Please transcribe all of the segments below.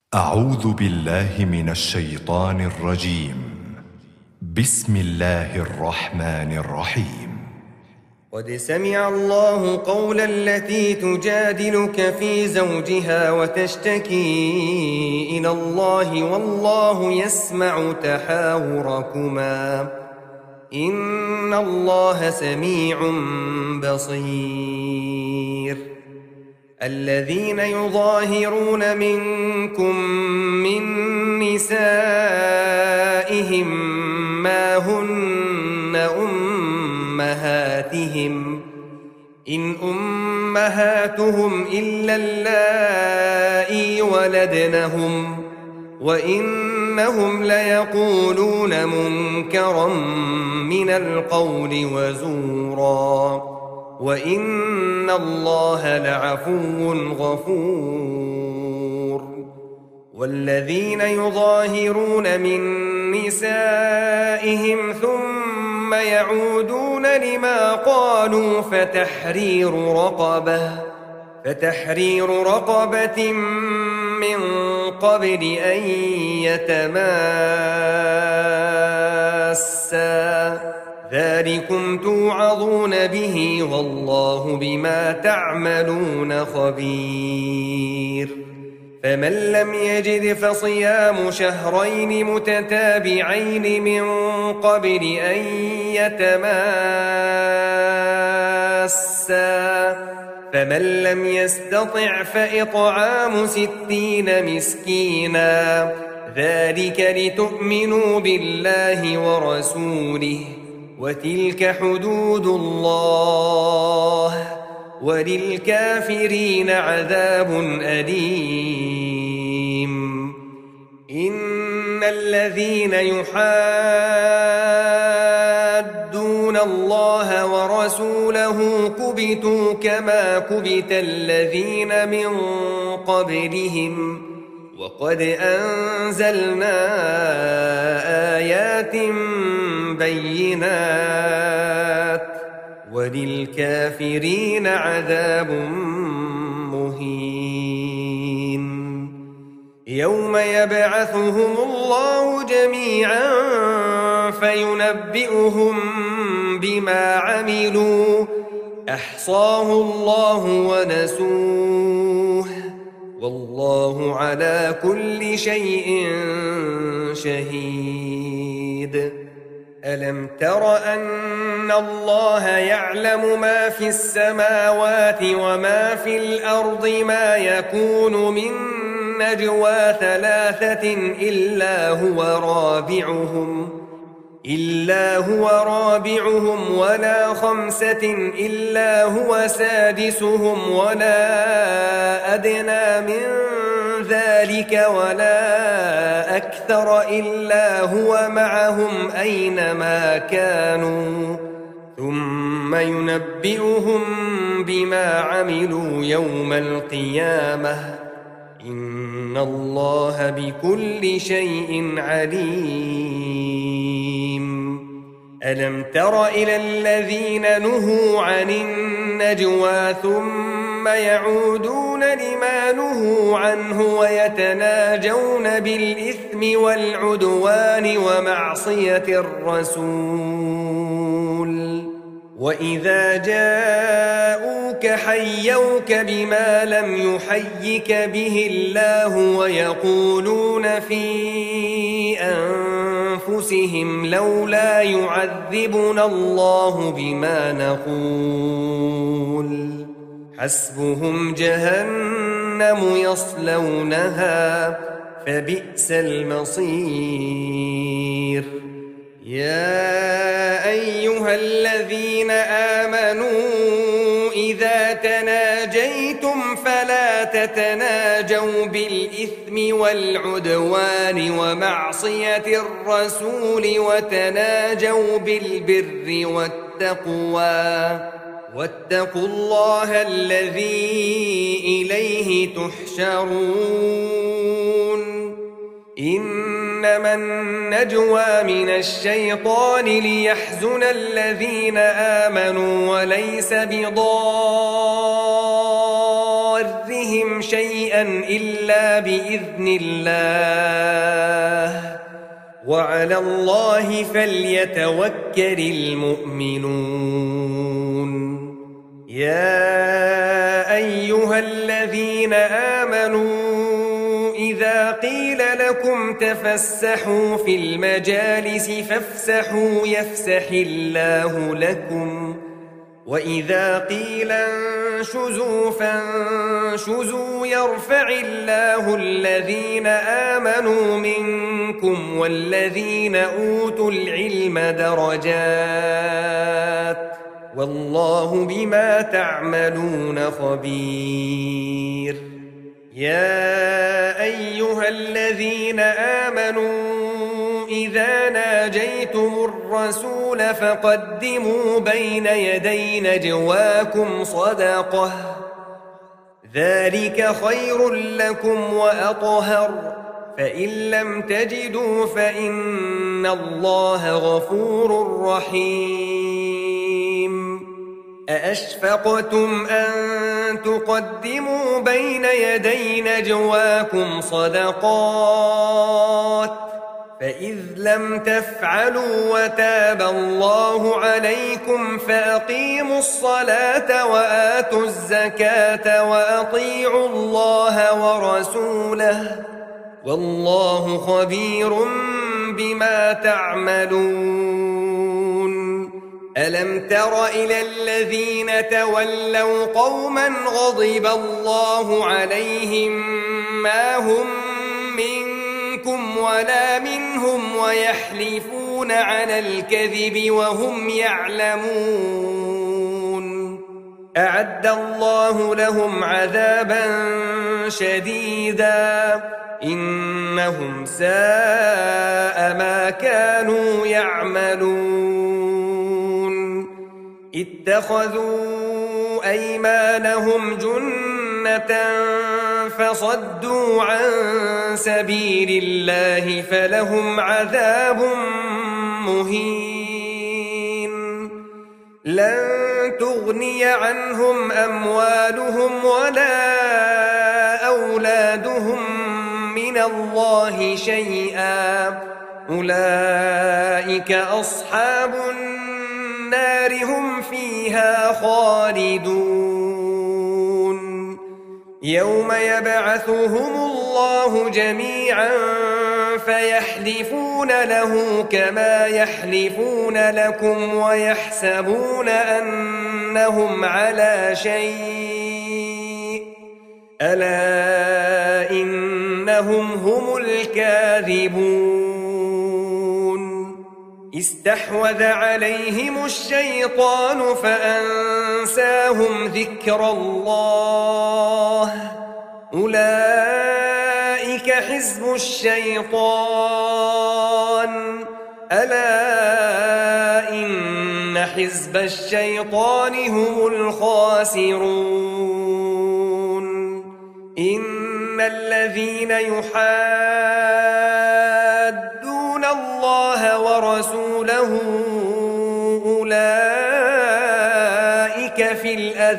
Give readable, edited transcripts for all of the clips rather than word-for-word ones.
أعوذ بالله من الشيطان الرجيم. بسم الله الرحمن الرحيم. قد سمع الله قول التي تجادلك في زوجها وتشتكي إلى الله والله يسمع تحاوركما إن الله سميع بصير. الذين يظاهرون منكم من نسائهم ما هن أمهاتهم إن أمهاتهم إلا اللائي ولدنهم وإنهم ليقولون منكرا من القول وزورا وإن الله لعفو غفور. والذين يظاهرون من نسائهم ثم يعودون لما قالوا فتحرير رقبة من قبل أن يتماسا ذلكم توعظون به والله بما تعملون خبير. فمن لم يجد فصيام شهرين متتابعين من قبل أن يتماسا فمن لم يستطع فإطعام 60 مسكينا ذلك لتؤمنوا بالله ورسوله وتلك حدود الله وللكافرين عذاب أليم. إن الذين يحادون الله ورسوله كبتوا كما كبت الذين من قبلهم وقد أنزلنا آيات بينات وللكافرين عذاب مهين. يوم يبعثهم الله جميعا فينبئهم بما عملوا أحصاه الله ونسوه والله على كل شيء شهيد. ألم تر أن الله يعلم ما في السماوات وما في الأرض ما يكون من نجوى 3 إلا هو رابعهم ولا 5 إلا هو سادسهم ولا أدنى من ذلك ولا أكثر إلا هو معهم أينما كانوا ثم ينبئهم بما عملوا يوم القيامة إن الله بكل شيء عليم. ألم تر إلى الذين نهوا عن النجوى ثم يعودون لما نهوا عنه ويتناجون بالإثم والعدوان ومعصية الرسول وإذا جاءوك حيوك بما لم يحيك به الله ويقولون في أنفسهم لولا يعذبنا الله بما نقول حسبهم جهنم يصلونها فبئس المصير. يا أيها الذين آمنوا إذا تناجيتم فلا تتناجوا بالإثم والعدوان ومعصية الرسول وتناجوا بالبر والتقوى واتقوا الله الذي إليه تحشرون. إنما النجوى من الشيطان ليحزن الذين آمنوا وليس بضارهم ضارهم شيئا إلا بإذن الله وعلى الله فليتوكل المؤمنون يا أيها الذين آمنوا إذا قيل لكم تفسحوا في المجالس فافسحوا يفسح الله لكم وإذا قيل انشزوا فانشزوا يرفع الله الذين آمنوا منكم والذين أوتوا العلم درجات والله بما تعملون خبير يا أيها الذين آمنوا إذا ناجيتم الرسول فقدموا بين يدي نجواكم صدقة ذلك خير لكم وأطهر فإن لم تجدوا فإن الله غفور رحيم أأشفقتم أن تقدموا بين يدي نجواكم صدقات فإذ لم تفعلوا وتاب الله عليكم فأقيموا الصلاة وآتوا الزكاة وأطيعوا الله ورسوله والله خبير بما تعملون ألم تر إلى الذين تولوا قوما غضب الله عليهم ما هم منكم ولا منهم ويحلفون على الكذب وهم يعلمون أعد الله لهم عذابا شديدا إنهم ساء ما كانوا يعملون اتخذوا أيمانهم جنة فصدوا عن سبيل الله فلهم عذاب مهين لن تغني عنهم أموالهم ولا أولادهم من الله شيئا أولئك أصحاب النار هم فيها خالدون يوم يبعثهم الله جميعا فيحلفون له كما يحلفون لكم ويحسبون أنهم على شيء ألا إنهم هم الكاذبون استحوذ عليهم الشيطان فأنساهم ذكر الله أولئك حزب الشيطان ألا إن حزب الشيطان هم الخاسرون إن الذين يحادون الله ورسوله أولئك في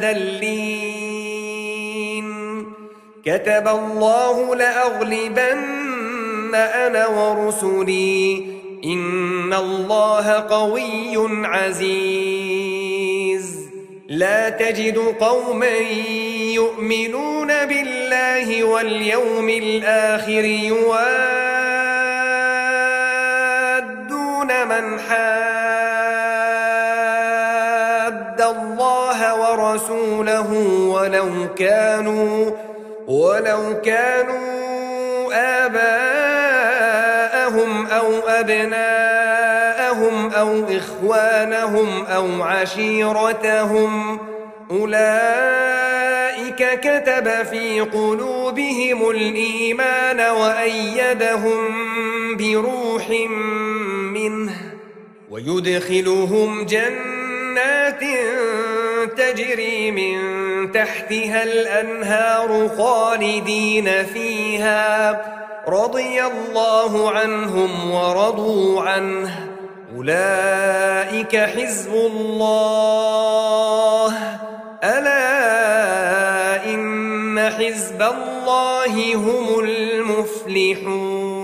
الأذلين كتب الله لأغلبن أنا ورسلي إن الله قوي عزيز لا تجد قوما يؤمنون بالله واليوم الآخر يوادون من حاد الله ورسوله ولو كانوا آباءهم أو أبناءهم أو إخوانهم أو عشيرتهم أولئك كتب في قلوبهم الإيمان وأيدهم بروح منه ويدخلهم جنات تجري من تحتها الأنهار خالدين فيها رضي الله عنهم ورضوا عنه أولئك حزب الله ألا إن حزب الله هم المفلحون.